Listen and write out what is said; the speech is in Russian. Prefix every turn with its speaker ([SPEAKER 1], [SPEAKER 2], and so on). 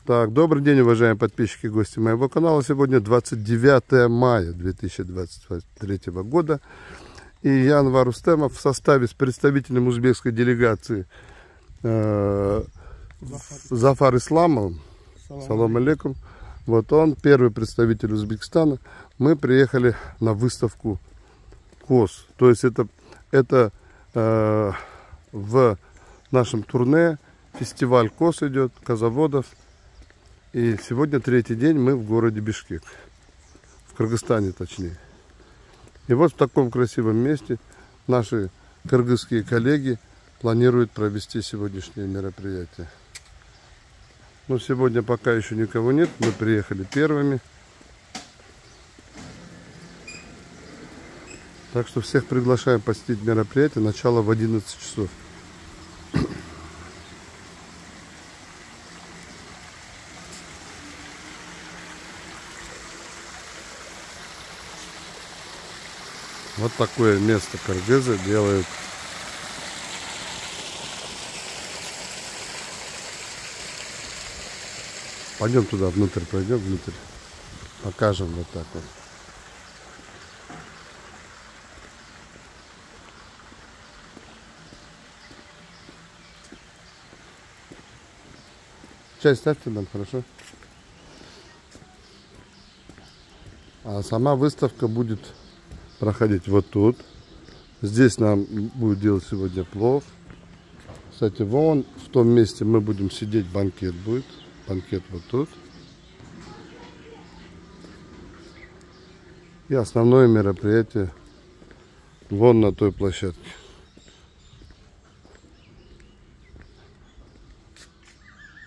[SPEAKER 1] Так, добрый день, уважаемые подписчики и гости моего канала. Сегодня 29 мая 2023 года. И я, Анвар Рустемов, в составе с представителем узбекской делегации Зафар Исламовым. Салам алейкум. Вот он, первый представитель Узбекистана. Мы приехали на выставку коз. То есть это в нашем турне фестиваль коз идет, козоводов. И сегодня третий день мы в городе Бишкек, в Кыргызстане точнее. И вот в таком красивом месте наши кыргызские коллеги планируют провести сегодняшнее мероприятие. Но сегодня пока еще никого нет, мы приехали первыми. Так что всех приглашаем посетить мероприятие, начало в 11 часов. Вот такое место кыргызы делают. Пойдем туда внутрь, пройдем внутрь. Покажем вот так вот. Чай ставьте нам, хорошо? А сама выставка будет проходить вот тут. Здесь нам будет делать сегодня плов. Кстати, вон в том месте мы будем сидеть, банкет будет. Банкет вот тут. И основное мероприятие вон на той площадке.